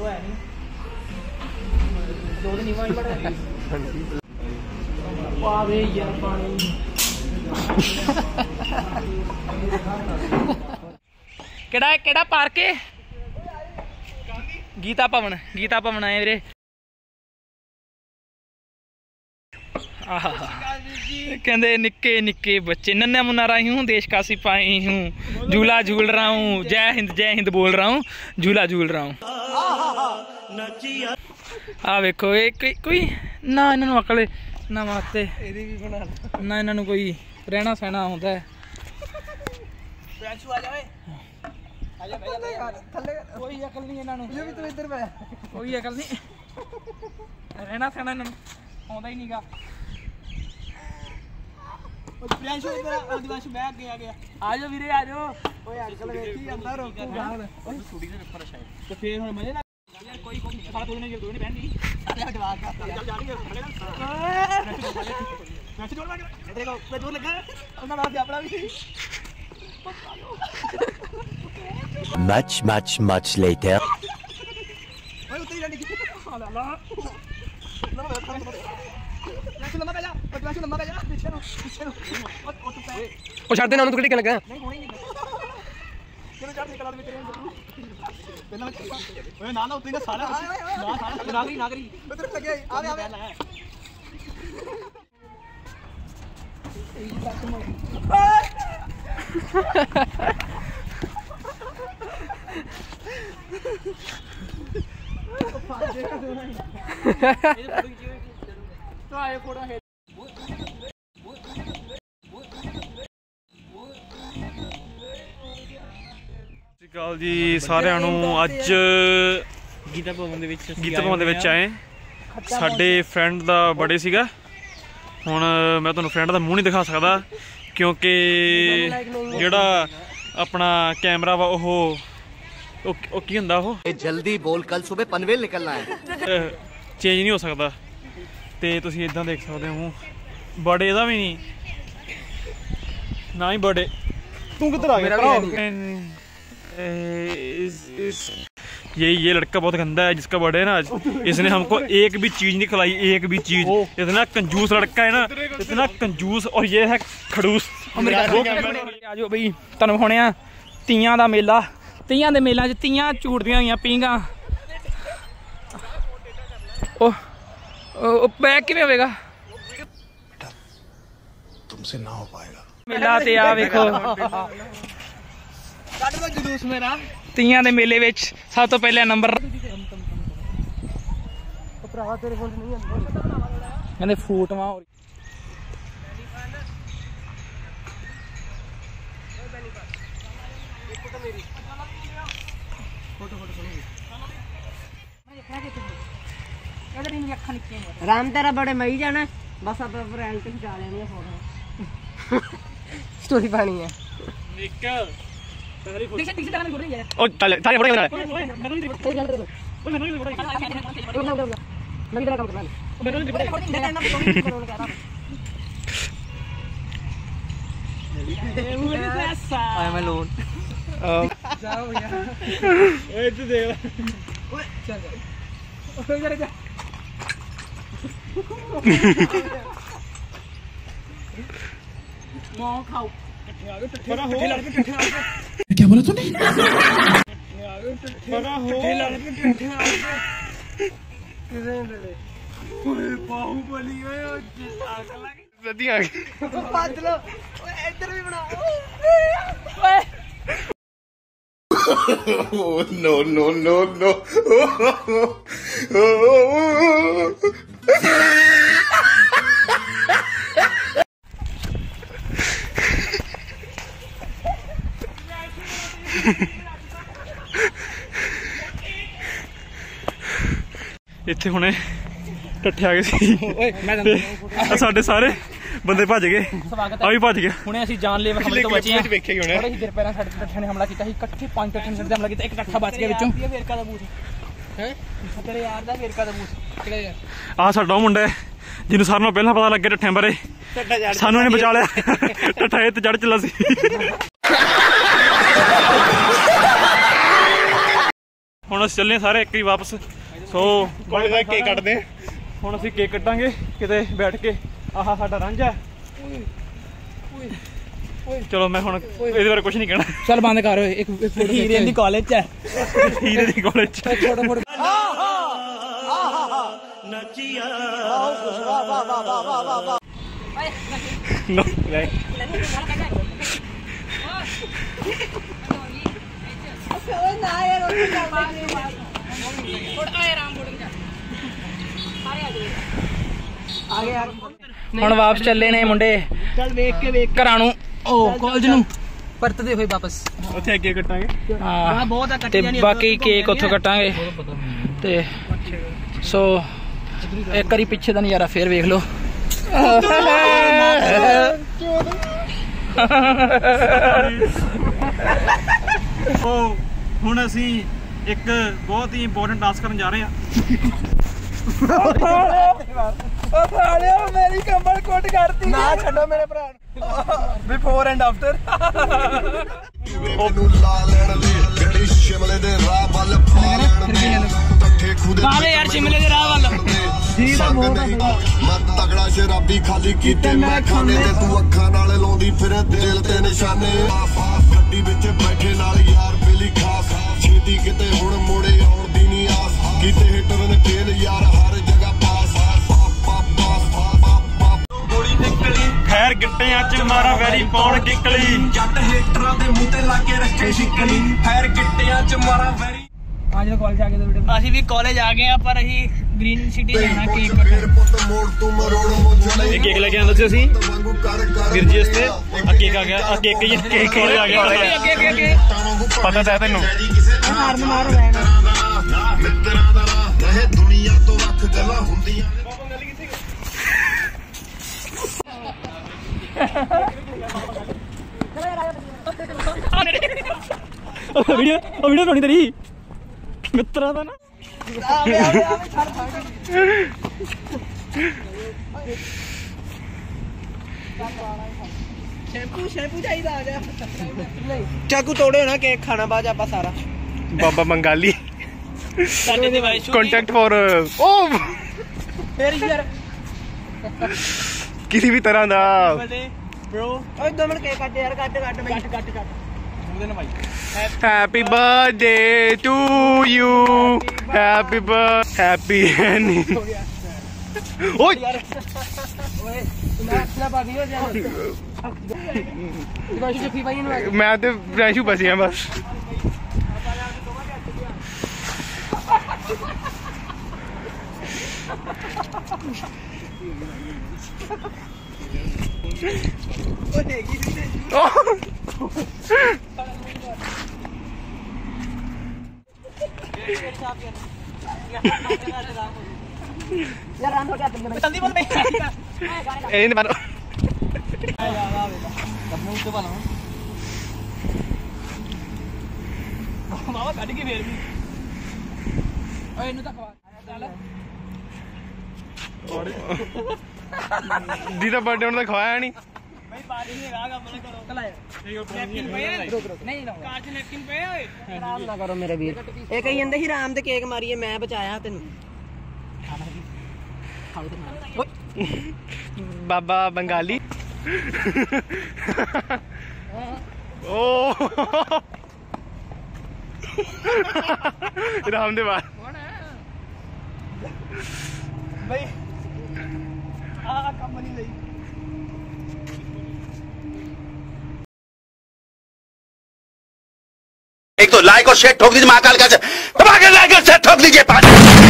Photo है नहीं दो दिन नहीं बड़ा पावे यार पानी केड़ा पार्क है गीता भवन आए वीरे कहते निक्के निक्के बच्चे नन्या मुन्ना रही हूँ देश का सिपाही हूँ झूला झूल रहा हूँ जय हिंद बोल रहा हूँ झूला झूल रहा हूँ। आ वेखो कोई ना इन्होंने अकल ना वास्ते ना इन्होंने कोई रहना सहना आउंदा है। कोई अकल नहीं इन्होंने कोई अकल नहीं रहना सहना इन्होंने आउंदा ही नहीं गा। आजो वीरे आजो कोई Much later. छड़ देना तो टिकन लगा ਕਾਲ ਜੀ ਸਾਰਿਆਂ ਨੂੰ ਅੱਜ ਗੀਤਾ ਭਵਨ ਦੇ ਵਿੱਚ ਆਏ। ਸਾਡੇ ਫਰੈਂਡ ਦਾ ਬਰਥਡੇ ਸੀਗਾ। ਹੁਣ ਮੈਂ ਤੁਹਾਨੂੰ ਫਰੈਂਡ ਦਾ ਮੂੰਹ ਨਹੀਂ ਦਿਖਾ ਸਕਦਾ ਕਿਉਂਕਿ ਜਿਹੜਾ ਆਪਣਾ ਕੈਮਰਾ ਵਾ ਉਹ ਕੀ ਹੁੰਦਾ ਉਹ जल्दी बोल कल सुबह पनवेल निकलना है ਚੇਂਜ ਨਹੀਂ ਹੋ ਸਕਦਾ ਤੇ ਤੁਸੀਂ ਇਦਾਂ ਦੇਖ ਸਕਦੇ ਹੋ। ਬਰਥਡੇ ਇਹਦਾ ਵੀ ਨਹੀਂ ਨਾ ਹੀ ਬਰਥਡੇ ਤੂੰ ਕਿੱਧਰ ਆ ਗਿਆ। ये लड़का बहुत गंदा है जिसका बर्थडे है ना आज। इसने हमको एक भी चीज नहीं खिलाई, एक भी चीज। इतना कंजूस लड़का है ना, इतना कंजूस। और ये है खड़ूस। आजो बई तुहानू होने तीयां दा मेला। तीयां दे मेला च तीयां झूटदियां होईयां पींगा। ओ बैग किवें होवेगा तुमसे ना हो पाएगा। मेला ते आ वेखो जुलूस मेरा तीयां दे मेले विच सब तो पहले नंबर कहंदे फूटवां राम तेरा बड़े मई जाना बस आप रियलिटी खिचा लेनी है फोटो स्टोरी पानी है क्या बोला तूने? No. ਇੱਥੇ ਹੁਣੇ ਇਕੱਠੇ ਆ ਗਏ ਸੀ ਸਾਡੇ ਸਾਰੇ ਬੰਦੇ ਭੱਜ ਗਏ। ਆ ਵੀ ਭੱਜ ਗਿਆ। ਹੁਣੇ ਅਸੀਂ ਜਾਨਲੇਵਾ ਹਮਲੇ ਤੋਂ ਬਚੇ ਹਾਂ। ਵੇਖਿਆ ਹੀ ਹੋਣਾ ਥੋੜੇ ਜਿਹੇ ਪੈਰਾਂ ਸਾਡੇ ਟੱਠਿਆਂ ਨੇ ਹਮਲਾ ਕੀਤਾ ਸੀ। ਇਕੱਠੇ 5 ਟੱਠਿਆਂ ਨੇ ਹਮਲਾ ਕੀਤਾ। ਇੱਕ ਟੱਠਾ ਬਚ ਗਿਆ ਵਿੱਚੋਂ। ਵੇਰਕਾ ਦਾ ਬੂਥ ਹੈ ਤੇਰੇ ਯਾਰ ਦਾ। ਵੇਰਕਾ ਦਾ ਬੂਥ ਕਿਹੜਾ ਯਾਰ? ਆ ਸਾਡਾ ਉਹ ਮੁੰਡਾ ਹੈ ਜਿਹਨੂੰ ਸਾਰਿਆਂ ਨੂੰ ਪਹਿਲਾਂ ਪਤਾ ਲੱਗਿਆ ਟੱਠਿਆਂ ਬਾਰੇ। ਸਾਨੂੰ ਇਹਨੇ ਬਚਾ ਲਿਆ। ਟੱਠਾ ਇਹ ਤੇ ਚੜ੍ਹ ਚੱਲਾ ਸੀ। ਹੁਣ ਅਸੀਂ ਚੱਲੇ ਸਾਰੇ ਇੱਕ ਹੀ ਵਾਪਸ। ਸੋ ਕੇਕ ਕੱਟਦੇ ਹੁਣ ਅਸੀਂ ਕੇਕ ਕੱਟਾਂਗੇ ਕਿਤੇ ਬੈਠ ਕੇ। ਆਹ ਸਾਡਾ ਰਾਂਝਾ। ਚਲੋ ਮੈਂ ਹੁਣ ਇਹਦੇ ਬਾਰੇ ਕੁਝ ਨਹੀਂ ਕਹਿਣਾ। ਚੱਲ ਬੰਦ ਕਰ ਓਏ। ਇੱਕ ਹੀਰੇ ਦੀ ਕਾਲਜ ਚ ਹੈ। ਹੀਰੇ ਦੀ ਕਾਲਜ ਚ ਛੋਟਾ ਮੋਟਾ ਹੁਣ ਵਾਪਸ ਚੱਲੇ ਨੇ ਮੁੰਡੇ। ਚੱਲ ਵੇਖ ਕੇ ਘਰਾਂ ਨੂੰ, ਉਹ ਕਾਲਜ ਨੂੰ ਪਰਤਦੇ ਹੋਏ ਵਾਪਸ। ਉੱਥੇ ਅੱਗੇ ਕੱਟਾਂਗੇ। ਹਾਂ ਤੇ ਬਾਕੀ ਕੇਕ ਉੱਥੋਂ ਕੱਟਾਂਗੇ। ਤੇ ਸੋ ਇੱਕ ਵਾਰੀ ਪਿੱਛੇ ਦਾ ਨਜ਼ਾਰਾ ਫੇਰ ਵੇਖ ਲਓ। ਉਹ ਹੁਣ ਅਸੀਂ ਇੱਕ ਬਹੁਤ ਹੀ ਇੰਪੋਰਟੈਂਟ ਟਾਸਕ ਕਰਨ ਜਾ ਰਹੇ ਹਾਂ। ਮੇਰੀ ਕੰਬਲ ਕੋਟ ਕਰਤੀ ਨਾ ਛੱਡੋ ਮੇਰੇ ਭਰਾ ਨੂੰ। Before and after. ਬਾਲੇ ਯਾਰ ਸ਼ਿਮਲੇ ਦੇ ਰਾਹ ਵੱਲ ਜੀ ਦਾ ਮੋਹ ਮੈਂ ਤਗੜਾ ਸ਼ਰਾਬੀ ਖਾਲੀ ਕੀਤੇ ਮੈਂ ਖਾਣੇ ਤੇ ਤੂੰ ਅੱਖਾਂ ਨਾਲ ਲਾਉਂਦੀ ਫਿਰ ਦਿਲ ਤੇ ਨਿਸ਼ਾਨੇ। ਗੱਡੀ ਵਿੱਚ ਬੈਠੇ ਨਾਲ ਯਾਰ ਬਿਲੀ ਖਾਸ ਛੇਤੀ ਕਿਤੇ ਹੁਣ ਮੋੜੇ ਆਉਣ ਦੀ ਨਹੀਂ ਆਸ। ਕਿਤੇ ਹਿੱਟਰ ਨੇ ਫੇਲ ਯਾਰ ਹਰ ਜਗ੍ਹਾ ਪਾਸ। ਗੋਲੀ ਨਿਕਲੀ ਖੈਰ ਗਿੱਟਿਆਂ ਚ ਮਾਰਾ ਵੈਰੀ ਪਾਉਣ ਕਿਕਲੀ। ਜੱਟ ਹਿੱਟਰਾਂ ਦੇ ਮੂੰਹ ਤੇ ਲਾ ਕੇ ਰੱਖੇ ਸ਼ਿਕਲੀ। ਖੈਰ ਗਿੱਟਿਆਂ ਚ ਮਾਰਾ ਵੈਰੀ। ਅੱਜ ਕਾਲਜ ਆ ਗਏ ਤਾਂ ਅਸੀਂ ਵੀ ਕਾਲਜ ਆ ਗਏ ਆ ਪਰ ਅਸੀਂ ਗ੍ਰੀਨ ਸਿਟੀ ਜਾਣਾ ਕੇਕ ਫਿਰ ਪੁੱਤ ਮੋੜ ਤੂੰ ਮਰੋੜ ਮੋਝਣੇ। ਇਹ ਕੇਕ ਲੈ ਕੇ ਆਂਦਾ ਸੀ ਅਸੀਂ ਵੀਰ ਜੀ ਵਾਸਤੇ। ਆ ਕੇਕ ਆ ਗਿਆ। ਆ ਕੇਕ ਹੀ ਕੇਕ ਕੋਲੇ ਆ ਗਿਆ। ਅੱਗੇ ਅੱਗੇ ਪਤਾ ਤਾਂ ਤੈਨੂੰ। ਮਾਰਨ ਮਾਰ ਲੈਣਾ ਮਿੱਤਰਾਂ ਦਾ ਰਹੇ ਦੁਨੀਆ ਤੋਂ ਵੱਖ ਗੱਲਾਂ ਹੁੰਦੀਆਂ। ਵੀਡੀਓ ਬਣਾਉਣੀ ਤੇਰੀ ਮਿੱਤਰਾਂ ਦਾ ਨਾ। ਸ਼ੈਂਪੂ ਚਾਹੀਦਾ ਆ ਜਾ। ਚਾਕੂ ਤੋੜਿਓ ਨਾ ਕੇਕ ਖਾਣਾ ਬਾਅਦ ਆਪਾਂ ਸਾਰਾ। ਬਾਬਾ ਬੰਗਾਲੀ ਸਾਡੇ ਦੇ ਵਾਈਸ ਕੰਟੈਕਟ ਫॉर ਓ ਫੇਰ ਯਾਰ ਕਿਸੇ ਵੀ ਤਰ੍ਹਾਂ ਦਾ। bro ਓਏ 2 ਮਿੰਟ ਕੇਕ ਕੱਟ ਯਾਰ। ਕੱਟ ਉਹਦੇ ਨਾਲ ਭਾਈ। Happy birthday to you. Happy happy ਐਨੀ। ਓਏ ਓਏ ਨਾ ਬਾਗੀ ਹੋ ਜਾ। ਗੋਸ਼ ਜੱਫੀ ਭਾਈ ਨੂੰ ਮੈਂ ਤੇ ਰੈਸ਼ੂ ਬਸਿਆ ਬਸ। ਯਾਰ ਰਾਂ ਹੋ ਗਿਆ ਜਲਦੀ ਬੋਲ ਬਈ। ਇਹ ਨਹੀਂ ਮਾਰੋ। ਮਾਵਾ ਕੱਢ ਕੇ ਫੇਰ ਵੀ ਓਏ ਇਹਨੂੰ ਤਾਂ ਖਵਾ ਚੱਲ। ਦੀਦਾ ਬਰਥਡੇ ਹੁਣ ਤਾਂ ਖਵਾਇਆ ਨਹੀਂ। ਬਈ ਬਾਰੀ ਨਹੀਂ ਹੈਗਾ ਕੰਮ ਨਾ ਕਰੋ। ਚਲਾ ਨੈਪਕਿਨ ਪਏ ਨਹੀਂ ਨਾ ਕਾਰਜ ਨੈਪਕਿਨ ਪਏ ਓਏ। ਆਰਾਮ ਨਾ ਕਰੋ ਮੇਰੇ ਵੀਰ। ਇਹ ਕਹੀ ਜਾਂਦੇ ਸੀ ਰਾਮ ਤੇ ਕੇਕ ਮਾਰੀਏ ਮੈਂ ਬਚਾਇਆ ਤੈਨੂੰ। ਬਾਬਾ ਬੰਗਾਲੀ। ਓ ਰਾਮ ਦੇ ਬਾਅਦ ਬਈ ਆ ਕੰਮ ਨਹੀਂ ਲਈ। एक तो लाइक और शेयर ठोक दीजिए महाकाल का। दबा के लाइक और शेयर ठोक दीजिए।